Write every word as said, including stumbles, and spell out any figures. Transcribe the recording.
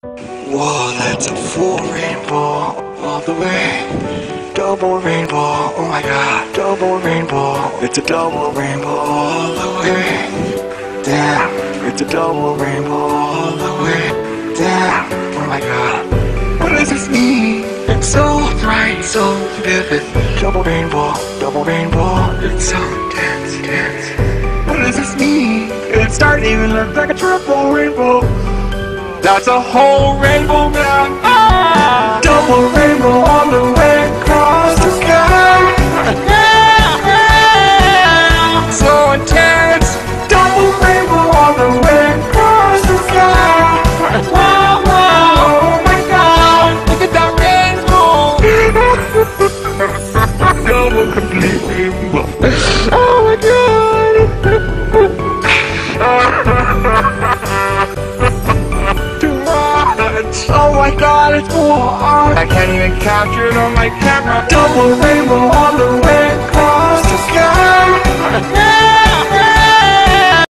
Whoa, that's a full rainbow all the way. Double rainbow, oh my god, double rainbow. It's a double rainbow all the way. Damn, it's a double rainbow all the way. Damn, oh my god. What does this mean? It's so bright, so vivid. Double rainbow, double rainbow. It's so intense, intense. What does this mean? It's starting to look like a triple rainbow. That's a whole rainbow now. Ah! Double rainbow all the way across the sky. So intense. Double rainbow all the way across the sky. Wow, wow. Oh my god. Look at that rainbow. Double complete rainbow. Oh my god. Oh my god, it's cool. I can't even capture it on my camera. Double rainbow all the way